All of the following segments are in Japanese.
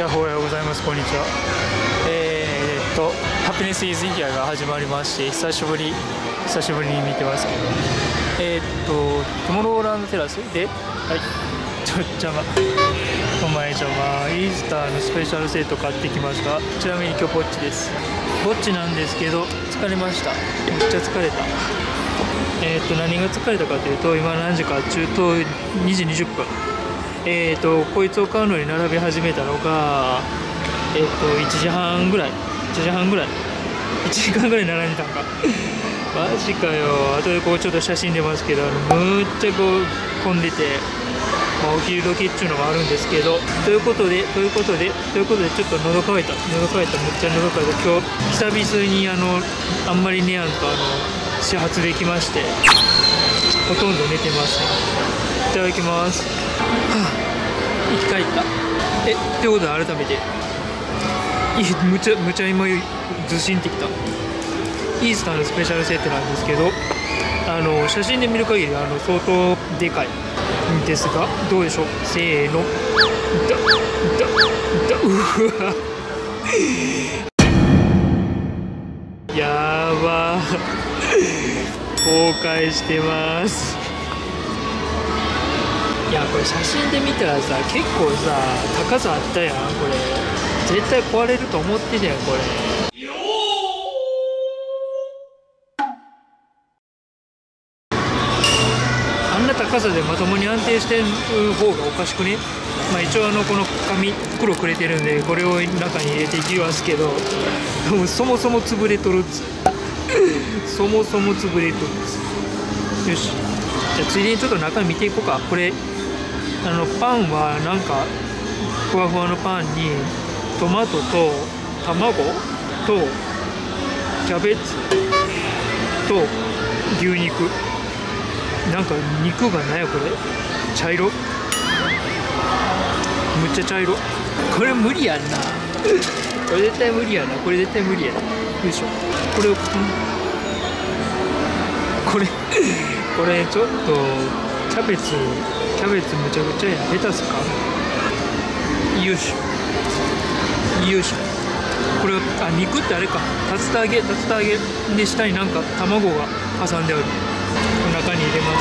やっほー、おはようございます。こんにちは。ハピネスイズイヤーが始まりまして、久しぶりに見てますけど、トゥモローランドテラスで、はい、邪魔。お前邪魔。イースターのスペシャルセット買ってきました。ちなみに今日ぼっちです。ぼっちなんですけど、疲れました。めっちゃ疲れた。何が疲れたかというと、今何時か、2時20分。こいつを買うのに並び始めたのが、1時半ぐらい、1時間ぐらい並んでたんか。マジかよ。あとでこうちょっと写真出ますけど、むっちゃこう混んでて、お昼時っていうのもあるんですけど、ということでちょっと喉乾いた、むっちゃ喉乾いた。今日久々にあんまり寝やんと始発できまして、ほとんど寝てますね。いただきます。はぁ、生き返った。ってことで改めて、むちゃ今ずしんってきた。イースターのスペシャルセットなんですけど、写真で見る限り相当でかいんですが、どうでしょう。せーの、うわやばー後悔してます。いや、これ写真で見たらさ、結構さ高さあったやん。これ絶対壊れると思ってたやん。これあんな高さでまともに安定してる方がおかしくね。まあ一応この紙袋くれてるんで、これを中に入れていきますけど、そもそも潰れとるっつそもそも潰れとるっつ。よし、じゃあついでにちょっと中見ていこうか。これパンはなんかふわふわのパンにトマトと卵とキャベツと牛肉、なんか肉がなんやこれ、茶色、むっちゃ茶色。これ無理やんなこれ絶対無理やな。これ絶対無理やな。よいしょ。これをこれちょっとキャベツむちゃくちゃや。レタスか。よいしょよいしょ。これ肉ってあれか、竜田揚げで下になんか卵が挟んである。中に入れます。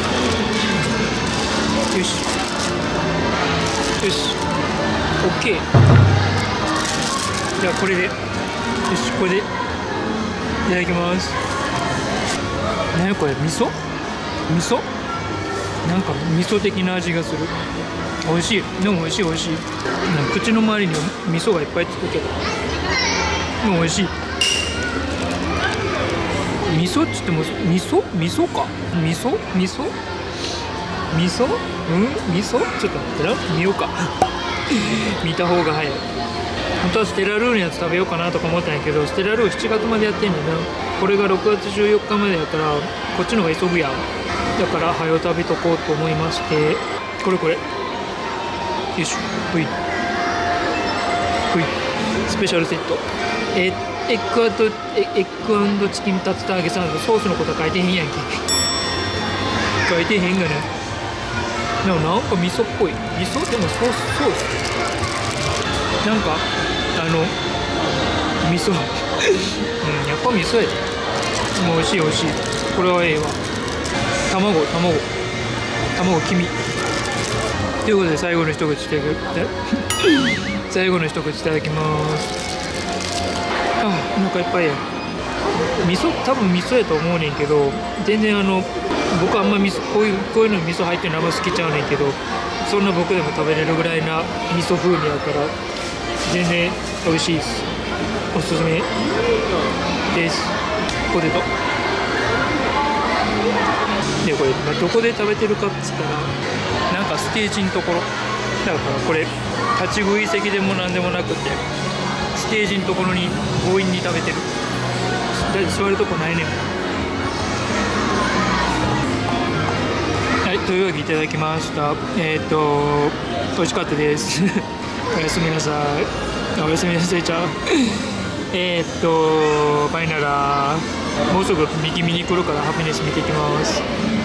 よしよし、 OK。 じゃあこれで、よし、これでいただきます。何やこれ、味噌なんか味噌的な味がする。美味しい。でも美味しい。なんか口の周りに味噌がいっぱいつくけど、でも美味しい。味噌っつっても味噌か。味噌ちょっと待ってな、見ようか見た方が早い。本当はステラルーのやつ食べようかなとか思ったんやけど、ステラルー7月までやってんねんな。これが6月14日までやから、こっちの方が急ぐやん。だから早食べとこうと思いまして、これよいしょ。ほいスペシャルセット、エッグ&チキン竜田揚げサンド。ソースのことは書いてへんやんけ書いてへんがね。でもなんか味噌っぽい。味噌でもソースなんか味噌やっぱ味噌やで。もう美味しい。これはええわ。卵黄身ということで、最後の一口いただきます。お腹いっぱいや。多分味噌やと思うねんけど、全然僕あんま味噌こういうのに味噌入ってるのあんま好きちゃうねんけど、そんな僕でも食べれるぐらいな味噌風味やから全然美味しいです。おすすめです。ポテトで、これどこで食べてるかっつったら、なんかステージのところだから、これ立ち食い席でもなんでもなくて、ステージのところに強引に食べてる。座るとこないねん。はい、というわけでいただきました。美味しかったですおやすみなさい。おやすみなさいちゃうバイなら。もうすぐ右見に来るからハピネス見てきます。